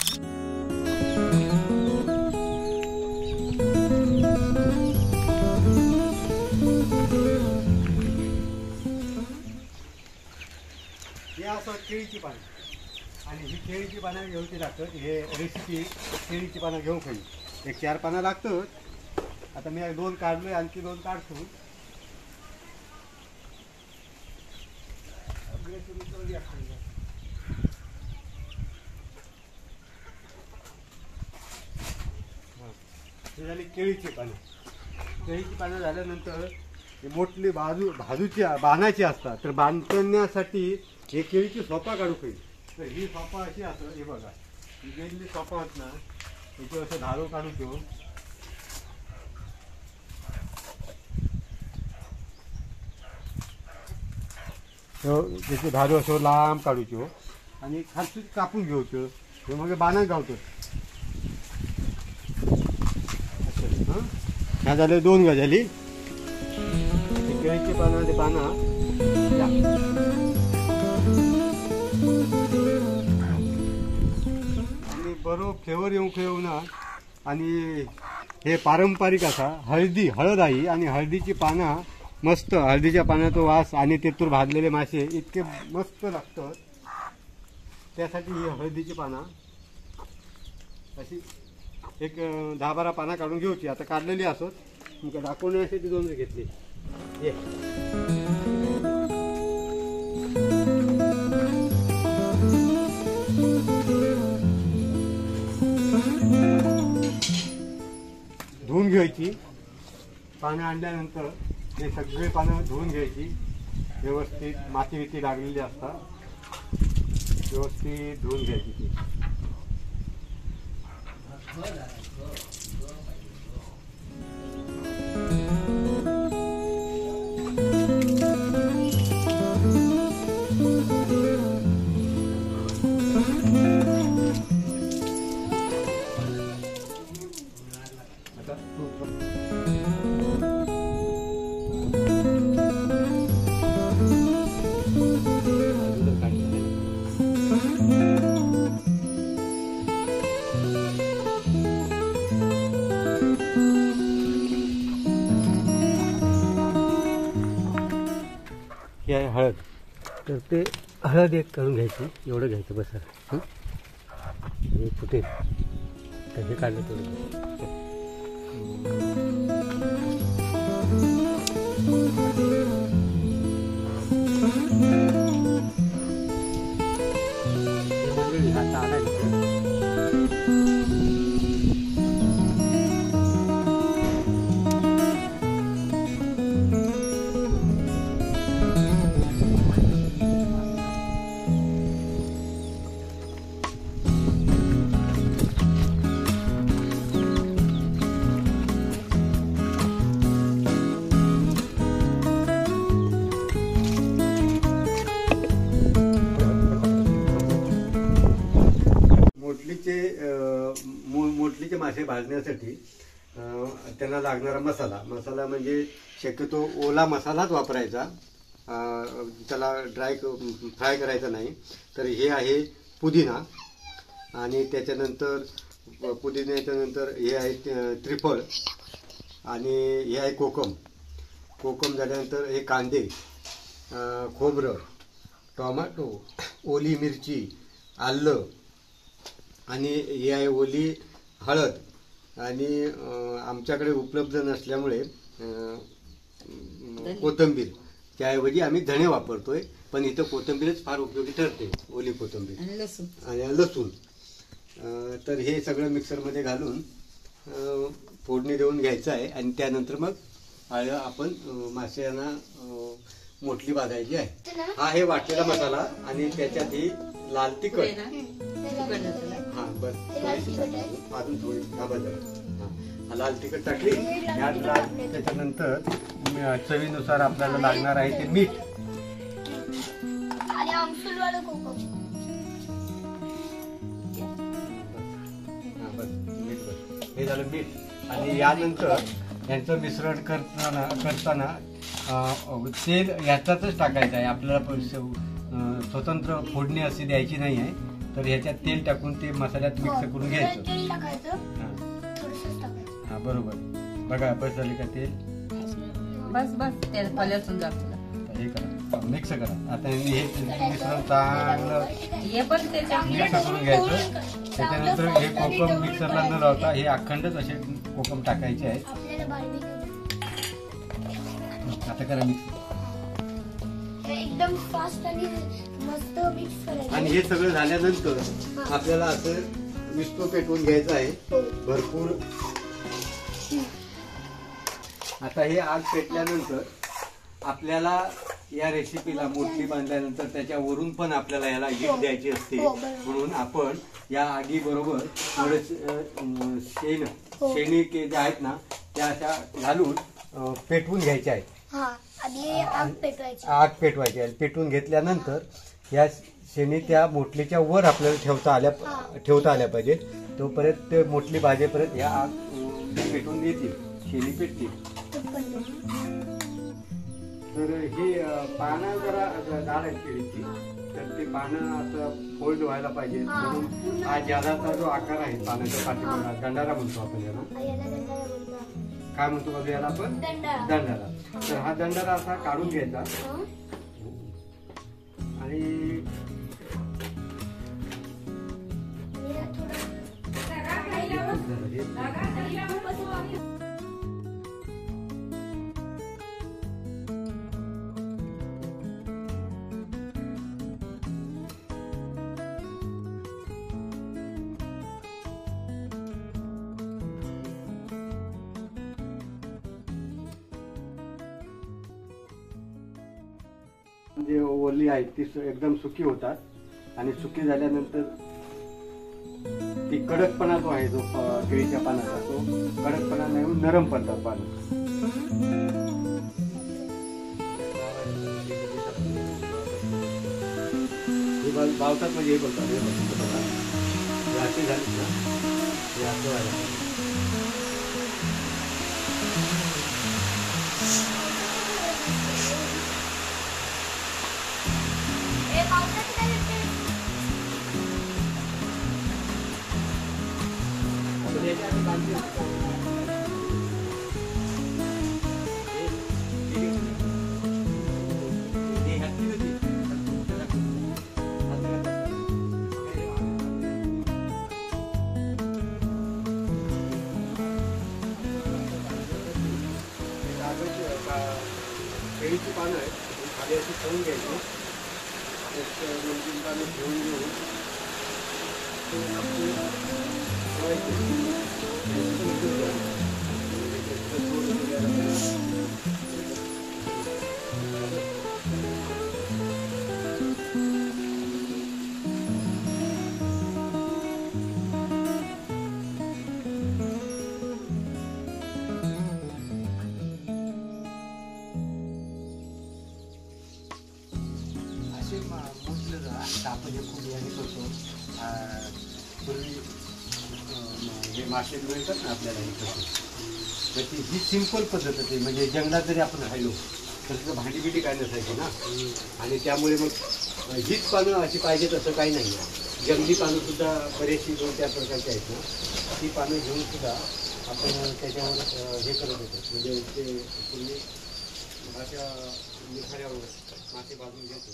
केळीची पानं आणि ही केळीची पानं घेऊची लागतात. हे रेसिपी केळीची पानं घेऊ खाली एक 4 पानं लागतात. आता मी 2 काढलोय, आणखी 2 काढतो. हे झाली केळीची पानं. केळीची पानं झाल्यानंतर मोठली भाजूची बांधायची असतात. तर बांधण्यासाठी हे केळीची सोपा काढू पाहिजे. तर ही सोपा अशी असं, हे बघा ही गेलेली सोपा होत ना, याची असं धारो काढू ठेवू. त्याची धारो असं लांब काढूचो आणि खालची कापून घेऊचो. हे मग बांधाक गावतो. ह्या झाले 2 गजाली. केळीची पानं ते पाना आणि बरोबर फ्लेवर येऊ ना. आणि हे पारंपरिक असा हळद आहे आणि हळदीची पानं मस्त, हळदीच्या पानाचा वास आणि तेतूर भाजलेले मासे इतके मस्त लागतात. त्यासाठी ही हळदीची पानं अशी एक 10-12 पानं काढून घेऊची. आता काढलेली असत तुमका दाखवण्यासाठी 2 घेतली. हे धुवून घ्यायची. पानं आणल्यानंतर हे सगळे पानं धुवून घ्यायची. व्यवस्थित माती विती लागलेली असतात. व्यवस्थित धुवून घ्यायची ती. ही आहे हळद. तर ते हळद एक करून घ्यायची. एवढं घ्यायचं बस. हे फुटेल तर हे काढलं थोडं. आता आला मोटलीचे मासे भाजण्यासाठी त्यांना लागणारा मसाला म्हणजे शक्यतो ओला मसालाच वापरायचा. त्याला फ्राय करायचा नाही. तर हे आहे पुदिना आणि त्याच्यानंतर पुदिन्याच्या नंतर हे आहे त्रिफळ आणि हे आहे कोकम झाल्यानंतर हे कांदे, खोबरं, टोमॅटो, ओली मिरची, आलं आणि हे आहे ओली हळद आणि आमच्याकडे उपलब्ध नसल्यामुळे कोथिंबीर. त्याऐवजी आम्ही धणे वापरतोय. पण इथं कोथिंबीरच फार उपयोगी ठरते. ओली कोथिंबीर आणि लसूण. तर हे सगळं मिक्सरमध्ये घालून फोडणी देऊन घ्यायचं आहे. आणि त्यानंतर मग आपण माश्यांना मोटली भाजायची आहे. हा हे वाटलेला मसाला आणि त्याच्यात ही लाल तिखट. हां बस अजून थोडी लाल तिखट टाकली. त्याच्यानंतर चवीनुसार आपल्याला लागणार आहे ते मीठ. हे झालं मीठ. आणि यानंतर यांचं मिश्रण करताना तेल याच्यातच टाकायचं आहे. आपल्याला स्वतंत्र फोडणी अशी द्यायची नाही आहे. तर ह्याच्यात तेल टाकून ते मसाल्यात मिक्स करून घ्यायचं. हा बरोबर. बघा बस झाले का तेल? बस तेल पलटून जातं. हे करा, मिक्स करा. आता हे मिश्रण चांगलं मिक्स करून घ्यायचं. त्याच्यानंतर हे कोकम मिक्सरला न लावता हे अखंडच असे कोकम टाकायचे आहेत. आता करा मिक्स एकदम फास्ट आणि मस्त मिक्स करायचं. आणि हे सगळं झाल्यानंतर आपल्याला असं विस्को पेटवून घ्यायचं आहे भरपूर. आता हे आग पेटल्यानंतर आपल्याला या रेसिपीला मोठी बांधल्यानंतर त्याच्यावरून पण आपल्याला याला हीट द्यायची असते. म्हणून आपण या आगी बरोबर थोडे शेणी जे आहेत ना त्या अशा घालून पेटवून घ्यायच्या आहेत. आग पेटवायची आहे. पेटवून घेतल्यानंतर या शेणी त्या मोटलीच्या वर आपल्याला ठेवता आल्या पाहिजे. तोपर्यंत मोटली भाजेपर्यंत या आग पेटवून येतील, शेणी पेटतील. तर ही पानं जरा झाड आहेत केळीची, तर ते पानं आता फोल्ड व्हायला पाहिजे. म्हणून हा जादाचा जो आकार आहे पानाच्या पाठीमागा दंडारा म्हणतो आपण याला. काय म्हणतो बघा याला आपण? दंडारा. तर हा दंडारा असा काढून घ्यायचा आणि जे ओली आहेत ती एकदम सुकी होतात. आणि सुकी झाल्यानंतर ती कडकपणा जो आहे जो केळीच्या पानाचा तो कडकपणा नाही नरम पडतात पानं. बावतात म्हणजे हे बोलतात हे असे झाले ना हे असं व्हायला. केळीची पानं आहेत खाली अशी ठेवून घ्यायची. 2-3 पानं ठेवून घेऊन आपण हे खूप याने करतो. पूर्वी हे मासे मिळतात ना आपल्याला हे करतो. तर ही सिंपल पद्धत आहे. म्हणजे जंगलात जरी आपण राहिलो तर तिथं भांडी बिडी काय नसायची ना. आणि त्यामुळे मग हीच पानं अशी पाहिजेत असं काही नाही आहे. जंगली पानं सुद्धा बरेचशी दोन त्या प्रकारची आहेत ना ती पानं घेऊन सुद्धा आपण त्याच्यावर हे करत होतो. म्हणजे ते पूर्वी अशा निखाऱ्यावर मासे भाजून घेतो.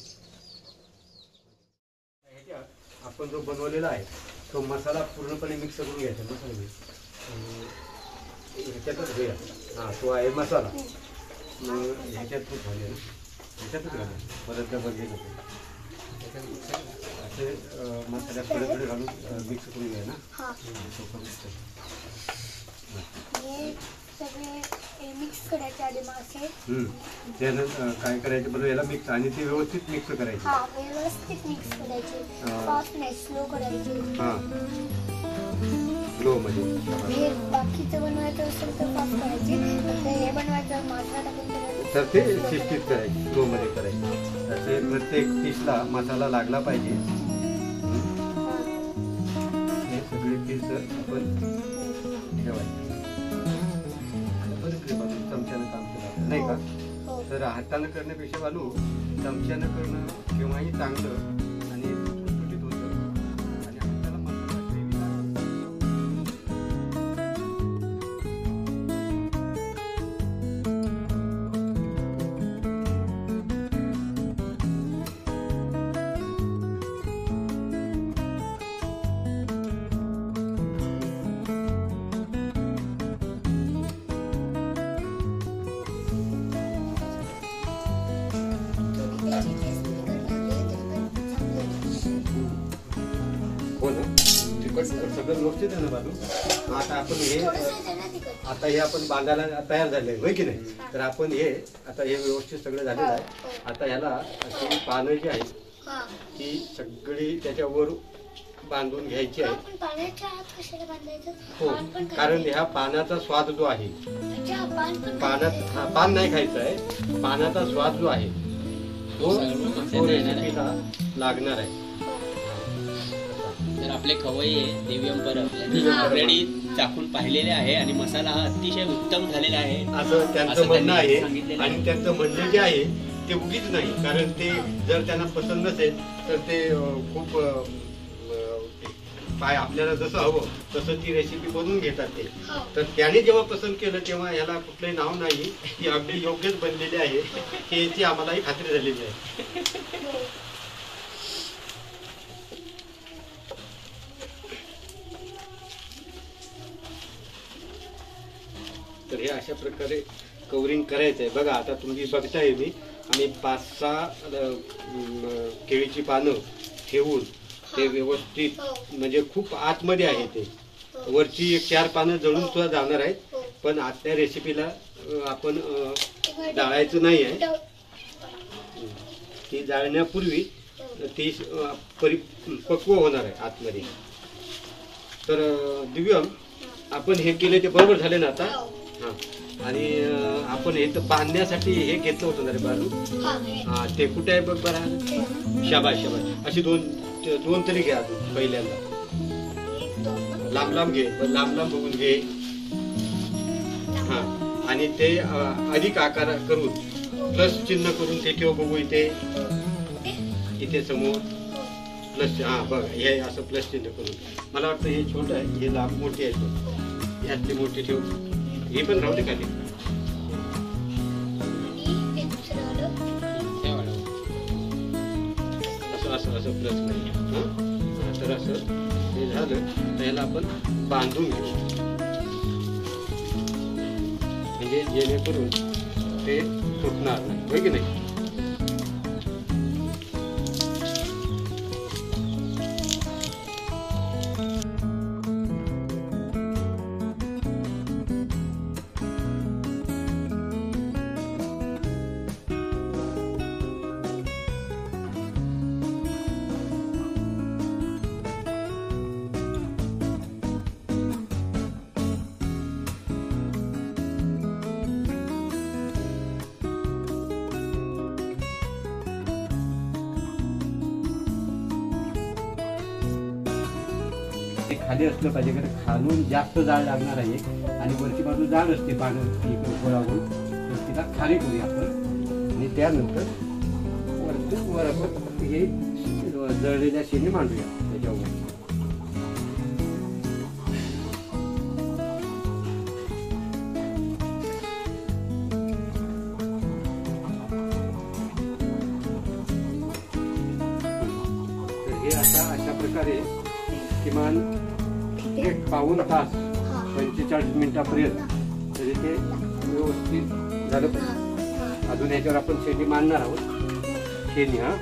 आपण जो बनवलेला आहे तो मसाला पूर्णपणे मिक्स करून घ्यायचा. मसाला ह्याच्यातच घ्या. हां तो आहे मसाला. ह्याच्यात खूप झाले ना ह्याच्यातच घाला परत डबल घेत होते. असे मसाल्यात थोडे थोडे घालून मिक्स करून घ्या ना. मिक्स करायचे आधी मासे. त्यानंतर काय करायचे बरोबर याला मिक्स आणि ते व्यवस्थित मिक्स करायचे. व्यवस्थित मिक्स करायचे. फास्ट नाही स्लो करायचे. हां स्लो मध्ये. हे बाकीचं बनवायचं असेल तर फास्ट करायचे. हे बनवायचं मसाला टाकून तर ते शिस्तीत करायचे स्लो मध्ये करायचे. तर ते प्रत्येक पीसला मसाला लागला पाहिजे. हे सगळे पीस आपण ठेवायचे. चमच्यानं काम केलं नाही का. तर हातानं करण्यापेक्षा वालू चमच्यानं करणं केव्हाही चांगलं आणि सुटसुटीत होतं. तिखट सगळं व्यवस्थित आहे ना बाजू. आता आपण हे थोडंसं आहे ना तिखट. आता हे आपण बांधायला तयार झाले होय की नाही. तर आपण हे आता हे व्यवस्थित सगळं झालेलं आहे. आता ह्याला अशी पानं जी आहेत हा. ती सगळी त्याच्यावर बांधून घ्यायची आहे. आपण पाण्याच्या आत कशाला बांधायचं? हो, पान पण कारण खायचं. ह्या पानाचा स्वाद जो आहे, अच्छा, पान पण पानात खायचं. हा, पान नाही खायचं आहे. पानाचा स्वाद जो आहे तो रेसिपीला लागणार आहे. तर आपले खवय्ये दिव्यम परब यांनी ऑलरेडी चाखून पाहिलेले आहे आणि मसाला हा अतिशय उत्तम झालेला आहे असं त्यांचं असं म्हणणं त्यांनी आहे. सांगितलेलं आणि आहे. त्यांचं म्हणणं जे आहे ते उगीच नाही, कारण ते जर त्यांना पसंत नसेल तर ते खूप काय आपल्याला जसं हवं तसं ती रेसिपी बनवून घेतात ते. तर त्याने जेव्हा पसंत केलं तेव्हा याला कुठलंही नाव नाही, ती अगदी योग्यच बनलेली आहे की याची आम्हालाही खात्री झालेली आहे. तर हे अशा प्रकारे कवरिंग करायचं आहे. बघा आता तुम्ही बघताय मी आम्ही 5-6 केळीची पानं ठेवून ते व्यवस्थित, म्हणजे खूप आतमध्ये आहे ते. वरची 1-4 पानं जळून सुद्धा जाणार आहेत, पण आतल्या रेसिपीला आपण जाळायचं नाही आहे. ती जाळण्यापूर्वी ती परिपक्व होणार आहे आतमध्ये. तर दिव्यम, आपण हे केले ते बरोबर झाले ना आता. हां, आणि आपण हे तर बांधण्यासाठी हे घेतलं होतं ना रे बाजू. हा, ते कुठे आहे बघ बरं. शाबाश शाबाश. अशी दोन तरी घ्या अजून. पहिल्यांदा लांब लांब घे, लांब लांब बघून घे. हा, आणि ते अधिक आकार करून प्लस चिन्ह करून ते ठेव. बघू इथे समोर प्लस. हा बघ, हे असं प्लस चिन्ह करून. मला वाटतं हे छोटं आहे, हे लांब मोठी आहे. ह्यातली मोठी ठेव. हे पण राहू दे खाली. असं असं प्लस नाही. हा, तर असं हे झालं तर याला आपण बांधून घेऊ, म्हणजे जेणेकरून ते तुटणार नाही, होय की नाही. खाली असलं पाहिजे, कारण खालून जास्त जाळ लागणार आहे आणि वरची बाजू जाड असते पानं गोळावून. तर तिला खाली करूया आपण आणि त्यानंतर वर आपण हे जळलेल्या शेणी मांडूया त्याच्यावर. तर हे आता अशा प्रकारे किमान 1-1.25 तास 45 मिनिटापर्यंत तरी ते व्यवस्थित झालं पाहिजे. अजून याच्यावर आपण शेणी मांडणार आहोत. शेणी हा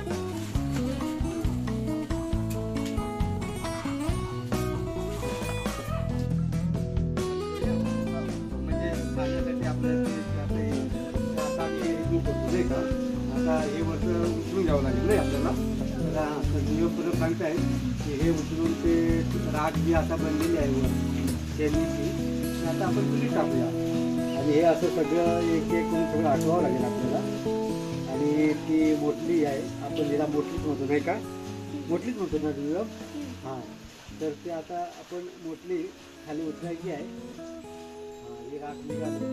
म्हणजे माझ्यासाठी आपलं आता हे वर्ष उचलून घ्यावं लागेल नाही आपल्याला. तर सांगताय की हे उचलून ते राख जी आता बनलेली आहे वर शेणीची, आता आपण चुलीत टाकूया. आणि हे असं सगळं एक करून सगळं आठवावं लागेल आपल्याला. आणि ती मोटली आहे, आपण तिला मोटलीच म्हणतो नाही का, मोटलीच म्हणतो ना तुझं. हां, तर ते आता आपण मोटली खाली उतरायची आहे. हां, ही राख निघाली.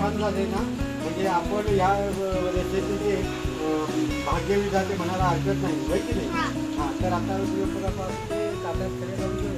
छान झाले ना, म्हणजे आपण या रेसिपीचे भाग्यविधाते म्हणायला हरकत नाही, होय की नाही? हा, तर आता दिवंबरापासून ते ताटात खडे लावून